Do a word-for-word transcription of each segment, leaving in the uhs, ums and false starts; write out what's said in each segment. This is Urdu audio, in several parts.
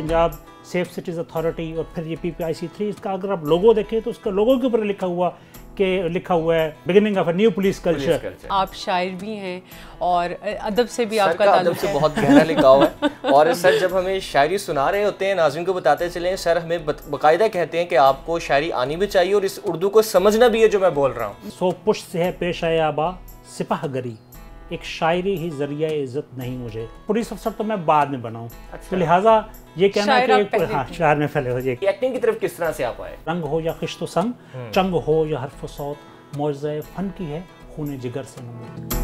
पंजाब सेफ सिटीज़ अथॉरिटी और फिर ये P P I C three, इसका अगर आप लोगो देखें तो उसका लोगो के ऊपर लिखा हुआ कि लिखा हुआ है beginning of a new police culture. आप शायर भी हैं और अदब से भी आपका अदब से बहुत गहरा लिखा हुआ है। और सर जब हमें शायरी सुना रहे होते हैं, नाज़रीन को बताते चलें, सर हमें बाकायदा कहते हैं कि आपको शायरी आनी भी चाहिए और इस उर्दू को समझना भी है जो मैं बोल रहा हूँ। सो पुश से है पेश आया आबा सिपाह गरी, एक शायरी ही जरिया इज्जत नहीं मुझे। पुलिस अफसर तो मैं बाद में बनाऊँ, तो लिहाजा ये कहना है कि हाँ शायर में फैले हो जाए। एक्टिंग की तरफ किस तरह से आप आए? रंग हो या खिश्तो संग, चंग हो या हर्फ सौत, मौज़े फन की है खूने जिगर से नमूद।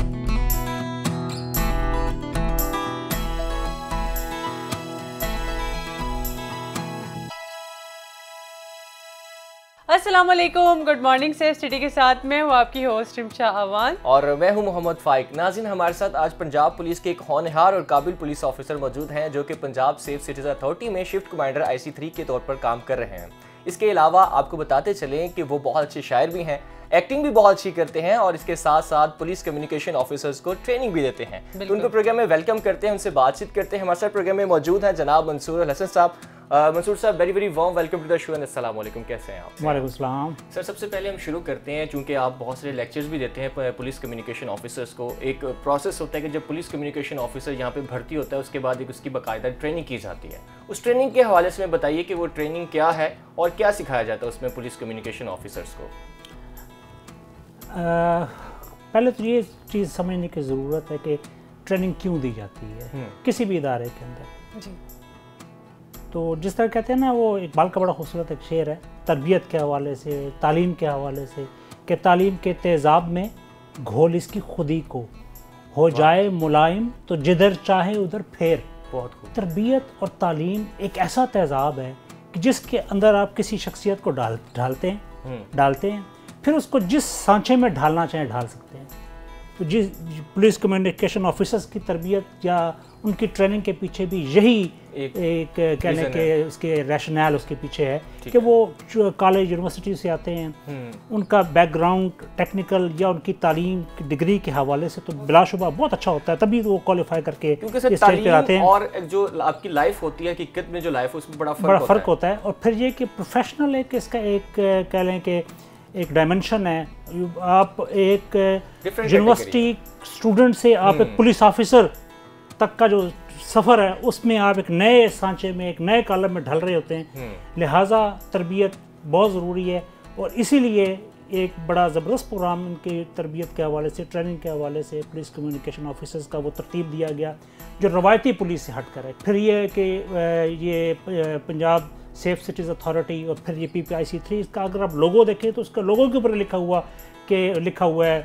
अस्सलाम वालेकुम, गुड मॉर्निंग से स्टडी के साथ मैं हूँ आपकी होस्ट रिमशा अवान और मैं हूँ मोहम्मद फाइक। नाज़रीन हमारे साथ आज पंजाब पुलिस के एक होनहार और काबिल पुलिस ऑफिसर मौजूद हैं जो कि पंजाब सेफ सिटीज़ अथॉरिटी में shift commander I C three के तौर पर काम कर रहे हैं। इसके अलावा आपको बताते चलें कि वो बहुत अच्छे शायर भी हैं, एक्टिंग भी बहुत अच्छी करते हैं और इसके साथ साथ पुलिस कम्युनिकेशन ऑफिसर्स को ट्रेनिंग भी देते हैं। तो उनको प्रोग्राम में वेलकम करते हैं, उनसे बातचीत करते हैं। हमारे साथ प्रोग्राम में मौजूद हैं जनाब मंसूर अल हसन साहब। मंसूर साहब very very warm welcome to the show and अस्सलाम वालेकुम, कैसे हैं आप? वालेकुम सलाम। सर सबसे पहले हम शुरू करते हैं, चूँकि आप बहुत सारे लेक्चर्स भी देते हैं पुलिस कम्युनिकेशन ऑफिसर्स को। एक प्रोसेस होता है कि जब पुलिस कम्युनिकेशन ऑफिसर यहाँ पे भर्ती होता है उसके बाद एक उसकी बाकायदा ट्रेनिंग की जाती है। उस ट्रेनिंग के हवाले से बताइए कि वो ट्रेनिंग क्या है और क्या सिखाया जाता है उसमें पुलिस कम्युनिकेशन ऑफिसर्स को? आ, पहले तो ये चीज़ समझने की ज़रूरत है कि ट्रेनिंग क्यों दी जाती है किसी भी इदारे के अंदर जी। तो जिस तरह कहते हैं ना, वो इकबाल का बड़ा खूबसूरत एक शेर है तरबियत के हवाले से, तालीम के हवाले से, कि तालीम के तेज़ाब में घोल इसकी खुदी को, हो जाए मुलायम तो जिधर चाहे उधर फेर। बहुत खूब। तरबियत और तालीम एक ऐसा तेज़ाब है कि जिसके अंदर आप किसी शख्सियत को डाल ढालते हैं डालते हैं फिर उसको जिस सांचे में ढालना चाहें ढाल सकते हैं। तो जिस पुलिस कम्युनिकेशन ऑफिसर्स की तरबियत या उनकी ट्रेनिंग के पीछे भी यही एक, एक कहने के उसके रैशनल उसके पीछे है कि वो कॉलेज यूनिवर्सिटी से आते हैं, उनका बैकग्राउंड टेक्निकल या उनकी तालीम की डिग्री के हवाले से तो बिलाशुबा बहुत अच्छा होता है, तभी वो क्वालिफाई करके इस स्टेज पे आते हैं। और जो आपकी लाइफ होती है, हकीकत में जो लाइफ है उसमें बड़ा फर्क बड़ा फ़र्क होता है। और फिर ये कि प्रोफेशनल एक इसका एक कह लें कि एक डायमेंशन है। आप एक यूनिवर्सिटी स्टूडेंट से आप एक पुलिस ऑफिसर तक का जो सफ़र है उसमें आप एक नए सांचे में, एक नए कॉलम में ढल रहे होते हैं। लिहाजा तरबियत बहुत ज़रूरी है और इसीलिए एक बड़ा ज़बरदस्त प्रोग्राम इनके तरबियत के हवाले से, ट्रेनिंग के हवाले से पुलिस कम्युनिकेशन ऑफिसर्स का वो तरतीब दिया गया जो रवायती पुलिस से हट कर है। फिर ये है कि ये पंजाब सेफ सिटीज़ अथॉरिटी और फिर ये P P I C three, इसका अगर आप लोगो देखें तो उसका लोगो के ऊपर लिखा हुआ कि लिखा हुआ है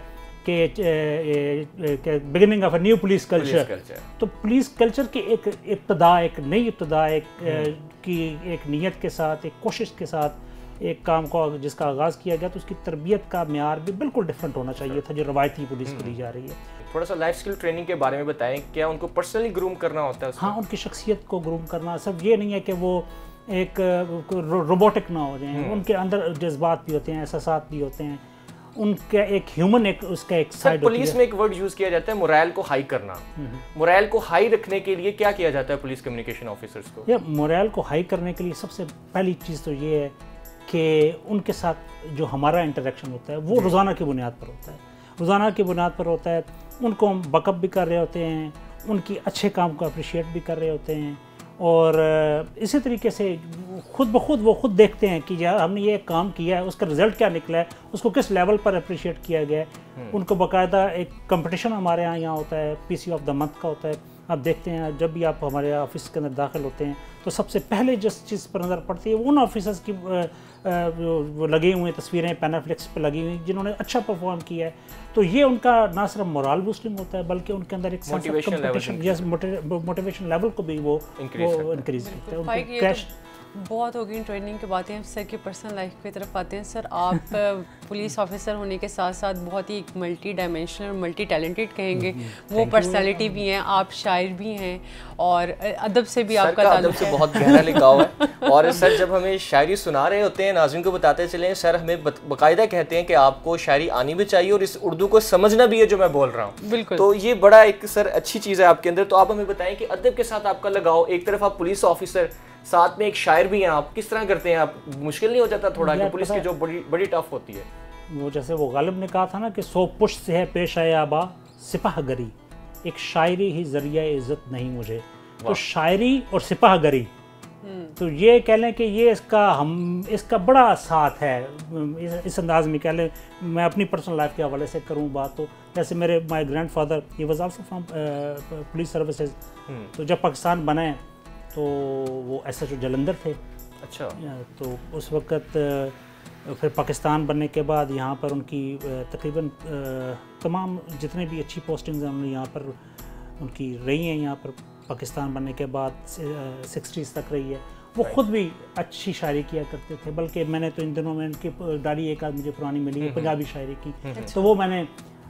कि beginning of a new police culture. तो पुलिस कल्चर की एक इब्तदा, एक नई इब्तदा, एक की एक नीयत के साथ, एक कोशिश के साथ एक काम को जिसका आगाज़ किया गया, तो उसकी तरबियत का म्यार भी बिल्कुल डिफरेंट होना चाहिए था जो रवायती पुलिस को दी जा रही है। थोड़ा सा लाइफ स्किल ट्रेनिंग के बारे में बताएं, क्या उनको पर्सनली ग्रूम करना होता है? हाँ, उनकी शख्सियत को ग्रूम करना, सिर्फ ये नहीं है कि वो एक रोबोटिक ना हो जाए, उनके अंदर जज्बात भी होते हैं, एहसासात भी होते हैं, उनका एक ह्यूमन एक उसका एक साइड होती है। पुलिस में एक वर्ड यूज किया जाता है मोरल को हाई करना। मोरल को हाई रखने के लिए क्या किया जाता है पुलिस कम्युनिकेशन ऑफिसर्स को? या मोरल को हाई करने के लिए सबसे पहली चीज़ तो ये है कि उनके साथ जो हमारा इंटरेक्शन होता है वो रोज़ाना की बुनियाद पर होता है रोज़ाना की बुनियाद पर होता है। उनको हम बकअप भी कर रहे होते हैं, उनकी अच्छे काम को अप्रिशिएट भी कर रहे होते हैं और इसी तरीके से खुद ब खुद वो खुद देखते हैं कि यार हमने ये काम किया है, उसका रिज़ल्ट क्या निकला है, उसको किस लेवल पर अप्रिशिएट किया गया है। उनको बाकायदा एक कंपटीशन हमारे यहाँ यहाँ होता है, पीसी ऑफ द मंथ का होता है। आप देखते हैं जब भी आप हमारे ऑफिस के अंदर दाखिल होते हैं तो सबसे पहले जिस चीज़ पर नज़र पड़ती है उन ऑफिसर्स की वो लगे हुए तस्वीरें पैनाफ्लेक्स पर लगी हुई जिन्होंने अच्छा परफॉर्म किया है। तो ये उनका ना सिर्फ मोरल बूस्टिंग होता है बल्कि उनके अंदर एक मोटिवेशन लेवल को भी वो इंक्रीज करता है। बहुत हो गई ट्रेनिंग की बातें, हम सर की पर्सनल लाइफ की तरफ आते हैं। सर आप पुलिस ऑफिसर होने के साथ साथ बहुत ही मल्टी डायमेंशनल, मल्टी टैलेंटेड कहेंगे वो पर्सनालिटी भी हैं, आप शायर भी हैं اور ادب سے بھی سر آپ کا کا تعلق ادب سے ہے. بہت گہرا لگاؤ ہے. اور سر جب ہمیں شاعری سنا رہے ہوتے ہیں ناظرین کو بتاتے چلیں سر ہمیں باقاعدہ کہتے ہیں کہ آپ کو شاعری آنی بھی چاہیے اور اس اردو کو سمجھنا بھی ہے جو میں بول رہا ہوں. بالکل. تو یہ بڑا ایک سر اچھی چیز ہے آپ کے اندر. تو آپ ہمیں بتائیں کہ ادب کے ساتھ آپ کا لگاؤ, ایک طرف آپ پولیس آفیسر ساتھ میں ایک شاعر بھی ہیں, آپ کس طرح کرتے ہیں؟ آپ مشکل نہیں ہو جاتا تھوڑا کہ پولیس کی جو بڑی بڑی ٹف ہوتی ہے؟ وہ جیسے وہ غالب نے کہا تھا نا کہ سو پشت سے ہے پیش آئے آبا سپاہ گری, ایک شاعری ہی ذریعہ عزت نہیں مجھے. تو شاعری اور سپاہ گری تو یہ کہہ لیں کہ یہ اس کا ہم اس کا بڑا ساتھ ہے. اس انداز میں کہہ لیں, میں اپنی پرسنل لائف کے حوالے سے کروں بات تو جیسے میرے my grandfather he was also from police services. تو جب پاکستان بنے تو وہ ایس ایچ او جلندھر تھے. اچھا. تو اس وقت پھر پاکستان بننے کے بعد یہاں پر ان کی تقریباً تمام جتنے بھی اچھی پوسٹنگز ہیں انہوں نے یہاں پر ان کی رہی ہیں. یہاں پر پاکستان بننے کے بعد سکسٹیز تک رہی ہے. وہ خود بھی اچھی شاعری کیا کرتے تھے, بلکہ میں نے تو ان دنوں میں ان کی ڈائری ایک آدھ مجھے پرانی ملی ہے پنجابی شاعری کی, تو وہ میں نے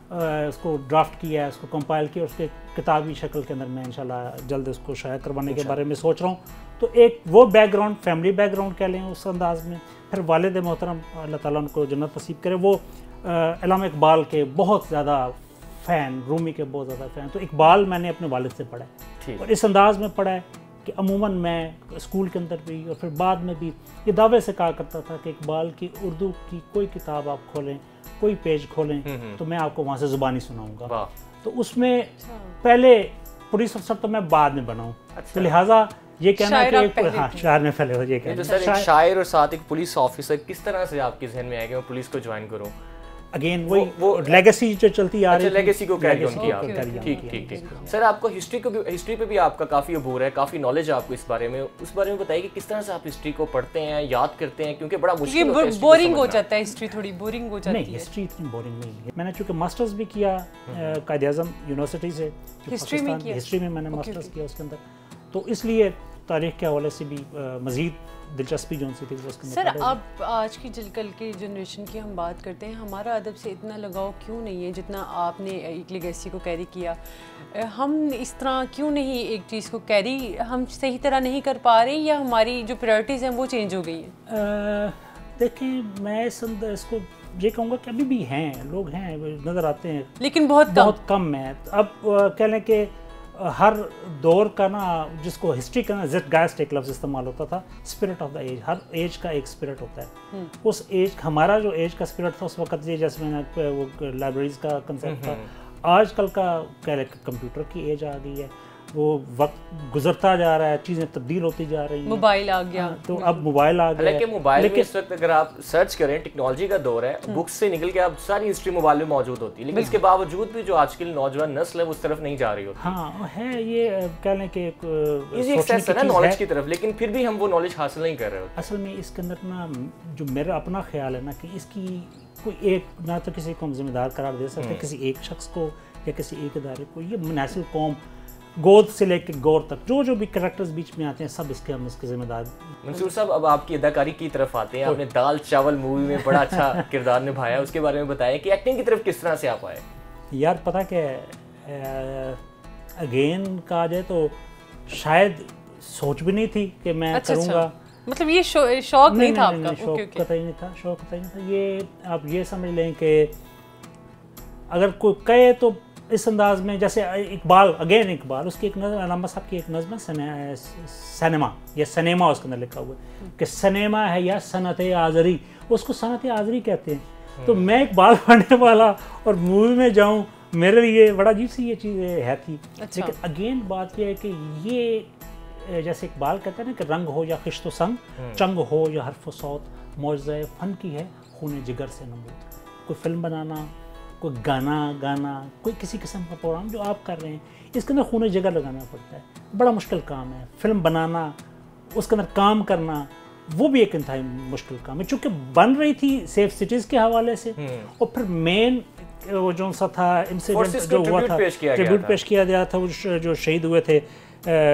اس کو ڈرافٹ کیا ہے, اس کو کمپائل کیا, اس کے کتابی شکل کے اندر میں انشاءاللہ جلد اس کو شائع کروانے کے بارے میں سوچ رہا ہوں. تو ایک وہ background, family background کہہ لیں اس انداز میں. پھر والد محترم اللہ تعالیٰ ان کو جنت نصیب کرے, وہ علامہ اقبال کے بہت زیادہ فین, رومی کے بہت زیادہ فین. تو اقبال میں نے اپنے والد سے پڑھا ہے اور اس انداز میں پڑھا ہے کہ عموماً میں اسکول کے اندر بھی اور پھر بعد میں بھی یہ دعوے سے کہا کرتا تھا کہ اقبال کی اردو کی کوئی کتاب آپ کھولیں, کوئی پیج کھولیں تو میں آپ کو وہاں سے زبانی سناؤں گا. تو اس میں پہلے پولیس افسر تو میں بعد میں بناؤں, تو لہٰذا یہ کہنا کہ ہاں شاعر میں پہلے ہو. یہ کہنا سر ایک شاعر اور ساتھ ایک پولیس آفیسر کس طرح سے آپ کے ذہن میں آئے کہ میں پولیس کو جوائن کروں؟ اگین وہی وہ لیگیسی جو چلتی آ رہی ہے, لیگیسی کو کیری آن کیا. ٹھیک ٹھیک ٹھیک. سر آپ کو ہسٹری کو بھی ہسٹری پہ بھی آپ کا کافی عبور ہے, کافی نالج ہے آپ کو اس بارے میں. اس بارے میں بتائیے کہ کس طرح سے آپ ہسٹری کو پڑھتے ہیں, یاد کرتے ہیں, کیونکہ بڑا مشکل ہوتا ہے. بورنگ ہو جاتا ہے ہسٹری, تھوڑی بورنگ ہو جاتی ہے. نہیں, ہسٹری اتنی بورنگ نہیں ہے. میں نے چونکہ ماسٹرز بھی کیا قائد اعظم یونیورسٹی سے, ہسٹری میں کیا, ہسٹری میں میں نے ماسٹرز کیا اس کے اندر, تو اس لیے تاریخ کے حوالے سے بھی مزید دلچسپی جو سی تھی اس کے. سر اب آج کی کل کی جنریشن کی ہم بات کرتے ہیں, ہمارا ادب سے اتنا لگاؤ کیوں نہیں ہے جتنا آپ نے ایک لیگیسی کو کیری کیا؟ ہم اس طرح کیوں نہیں ایک چیز کو کیری ہم صحیح طرح نہیں کر پا رہے, یا ہماری جو پرائرٹیز ہیں وہ چینج ہو گئی ہیں؟ دیکھیں میں اس اس کو یہ کہوں گا کہ ابھی بھی ہیں لوگ ہیں نظر آتے ہیں, لیکن بہت بہت کم ہے. اب کہہ لیں کہ ہر دور کا نا جس کو ہسٹری کا نا زٹ گائسٹ ایک لفظ استعمال ہوتا تھا, اسپرٹ آف دا ایج. ہر ایج کا ایک اسپرٹ ہوتا ہے. اس ایج ہمارا جو ایج کا اسپرٹ تھا اس وقت یہ جیسے میں نے وہ لائبریریز کا کنسیپٹ تھا. آج کل کا کہہ لیں کہ کمپیوٹر کی ایج آ گئی ہے, وہ وقت گزرتا جا رہا ہے, چیزیں تبدیل ہوتی جا رہی ہیں, موبائل آ گیا, تو اب موبائل آ گیا. لیکن موبائل میں اس وقت اگر آپ سرچ کریں ٹیکنالوجی کا دور ہے, بکس سے نکل کے اب ساری ہسٹری موبائل میں موجود ہوتی ہے, لیکن اس کے باوجود بھی جو آج کل نوجوان نسل ہے وہ اس طرف نہیں جا رہی ہوتی. ہاں ہے, یہ کہہ لیں کہ ایزی ایکسیس ہے نا نالج کی طرف, لیکن پھر بھی ہم وہ نالج حاصل نہیں کر رہے ہوتے. اصل میں اس کے اندر نا جو میرا اپنا خیال ہے نا کہ اس کی کوئی ایک نہ تو کسی کو ہم ذمہ دار قرار دے سکتے کسی ایک شخص کو یا کسی ایک ادارے کو. یہ منحصر قوم گود سے لے کے گور تک جو جو بھی کریکٹرز بیچ میں آتے ہیں سب اس کے ہم اس کے ذمہ دار. منصور صاحب اب آپ کی اداکاری کی طرف آتے ہیں. آپ نے دال چاول مووی میں بڑا اچھا کردار نبھایا, اس کے بارے میں بتائیں کہ ایکٹنگ کی طرف کس طرح سے آپ آئے؟ یار پتہ کہ اگین کہا جائے تو شاید سوچ بھی نہیں تھی کہ میں کروں گا. مطلب یہ شوق نہیں تھا آپ کا؟ شوق قطعی نہیں تھا, شوق قطعی نہیں تھا. یہ آپ یہ سمجھ لیں کہ اگر کوئی کہے تو اس انداز میں جیسے اقبال, اگین اقبال, اس کی ایک نظم, علامہ صاحب کی ایک نظم ہے سنیما یا سنیما, اس کے اندر لکھا ہوا ہے کہ سنیما ہے یا صنعت آزری, اس کو صنعت آزری کہتے ہیں. تو میں اقبال پڑھنے والا اور مووی میں جاؤں, میرے لیے بڑا عجیب سی یہ چیز ہے تھی. لیکن اگین بات یہ ہے کہ یہ جیسے اقبال کہتے ہیں نا کہ رنگ ہو یا خشت و سنگ, چنگ ہو یا حرف و صوت, معجزہ فن کی ہے خون جگر سے نمود. کوئی فلم بنانا, کوئی گانا گانا, کوئی کسی قسم کا پروگرام جو آپ کر رہے ہیں, اس کے اندر خون جگر لگانا پڑتا ہے. بڑا مشکل کام ہے. فلم بنانا, اس کے اندر کام کرنا, وہ بھی ایک انتہائی مشکل کام ہے. چونکہ بن رہی تھی سیف سٹیز کے حوالے سے, اور پھر مین وہ جو سا تھا انسیڈنٹ جو ہوا تھا, ٹریبیوٹ پیش کیا گیا تھا, وہ جو شہید ہوئے تھے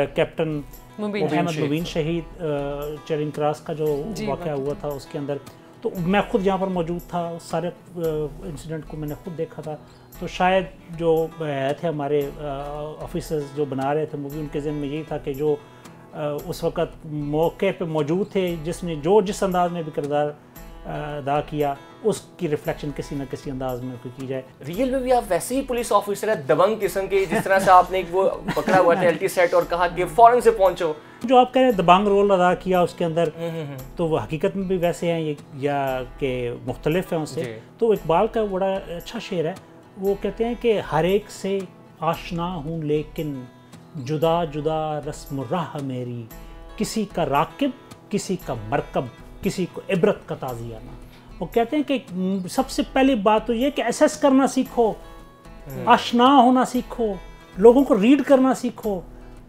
کیپٹن احمد مبین شہید, چیرنگ کراس کا جو واقعہ ہوا تھا, اس کے اندر تو میں خود یہاں پر موجود تھا، سارے انسیڈنٹ کو میں نے خود دیکھا تھا. تو شاید جو تھے ہمارے آفیسرز جو بنا رہے تھے مووی، ان کے ذہن میں یہی تھا کہ جو اس وقت موقع پہ موجود تھے، جس نے جو جس انداز میں بھی کردار ادا کیا، اس کی ریفلیکشن کسی نہ کسی انداز میں کی جائے. ریئل میں بھی آپ ویسے ہی پولیس آفیسر ہیں، دبنگ قسم کے، جس طرح سے آپ نے ایک وہ پکڑا ہوا تھا ایل ٹی سیٹ اور کہا کہ فوراً سے پہنچو. جو آپ کہہ رہے ہیں دبنگ رول ادا کیا اس کے اندر، تو وہ حقیقت میں بھی ویسے ہیں یا کہ مختلف ہیں اس سے. تو اقبال کا بڑا اچھا شعر ہے، وہ کہتے ہیں کہ ہر ایک سے آشنا ہوں لیکن جدا جدا رسم راہ میری، کسی کا راکب کسی کا مرکب کسی کو عبرت کا تازیانہ. وہ کہتے ہیں کہ سب سے پہلی بات تو یہ کہ ایسیس کرنا سیکھو، آشنا ہونا سیکھو، لوگوں کو ریڈ کرنا سیکھو.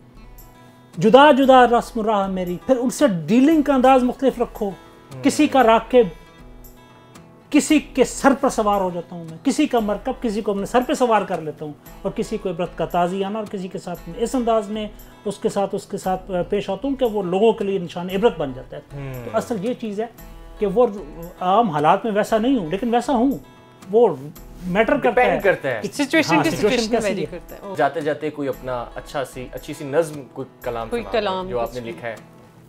جدا جدا رسم راہ میری، پھر ان سے ڈیلنگ کا انداز مختلف رکھو. کسی کا راکب کسی کے سر پر سوار ہو جاتا ہوں میں، کسی کا مرکب کسی کو اپنے سر پہ سوار کر لیتا ہوں، اور کسی کو عبرت کا تازیانہ، اور کسی کے ساتھ اس انداز میں اس کے ساتھ اس کے ساتھ پیش آتا ہوں کہ وہ لوگوں کے لیے نشان عبرت بن جاتا ہے. تو اصل یہ چیز ہے کہ وہ عام حالات میں ویسا نہیں ہوں، لیکن ویسا ہوں. وہ میٹر کرتا ہے سچویشن کے سچویشن کا ویری کرتا ہے. جاتے جاتے کوئی اپنا اچھا سی اچھی سی نظم، کوئی کلام کوئی کلام جو آپ نے لکھا ہے.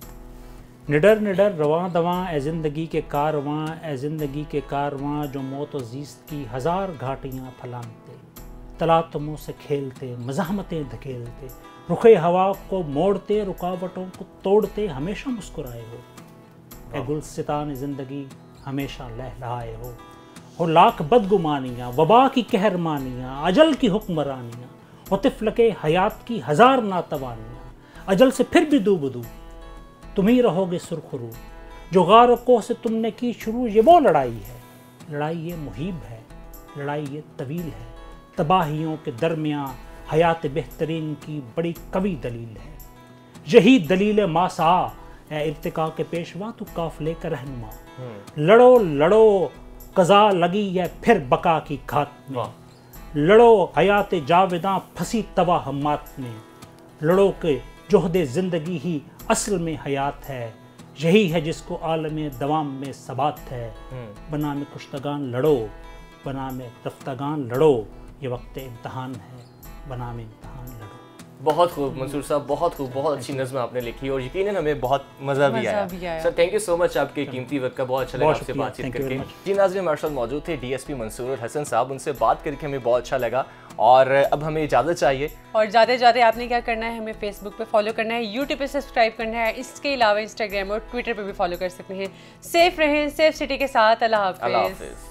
نڈر نڈر رواں دواں اے زندگی کے کارواں، اے زندگی کے کارواں جو موت و زیست کی ہزار گھاٹیاں پھلانتے، تلاطموں سے کھیلتے مزاحمتیں دھکیلتے، رخ ہوا کو موڑتے رکاوٹوں کو توڑتے ہمیشہ مسکرائے ہو. اے گلستان زندگی ہمیشہ لہلہائے ہو. ہو لاکھ بدگمانیاں، وبا کی قہرمانیاں، اجل کی حکمرانیاں، ہو طفل کے حیات کی ہزار ناتوانیاں، اجل سے پھر بھی دو بدو تم ہی رہو گے سرخ رو. جو غار و کوہ سے تم نے کی شروع، یہ وہ لڑائی ہے، لڑائی یہ محیب ہے، لڑائی یہ طویل ہے. تباہیوں کے درمیان حیات بہترین کی بڑی قوی دلیل ہے. یہی دلیل ماسا اے ارتقاء کے پیشوا تو قافلے کا رہنما. لڑو لڑو قضا لگی ہے پھر بقا کی گھات میں، لڑو حیات جاوداں پھنسی توہمات میں. لڑو کہ جہد زندگی ہی اصل میں حیات ہے، یہی ہے جس کو عالم دوام میں ثبات ہے. بنام کشتگان لڑو، بنام رفتگان لڑو، یہ وقت امتحان ہے، بنام امتحان لڑو. بہت خوب منصور صاحب، بہت خوب، بہت اچھی نظم آپ نے لکھی اور یقیناً ہمیں بہت مزہ بھی آیا. سر تھینک یو سو مچ آپ کے قیمتی وقت کا، بہت اچھا لگا آپ سے بات چیت کر کے. جی ناظرین، ہمارے ساتھ موجود تھے ڈی ایس پی منصور الحسن صاحب، ان سے بات کر کے ہمیں بہت اچھا لگا اور اب ہمیں اجازت چاہیے. اور جاتے جاتے آپ نے کیا کرنا ہے، ہمیں فیس بک پہ فالو کرنا ہے، یوٹیوب پہ سبسکرائب کرنا ہے، اس کے علاوہ انسٹاگرام اور ٹویٹر پہ بھی فالو کر سکتے ہیں. سیف رہیں، سیف سٹی کے ساتھ. اللہ حافظ.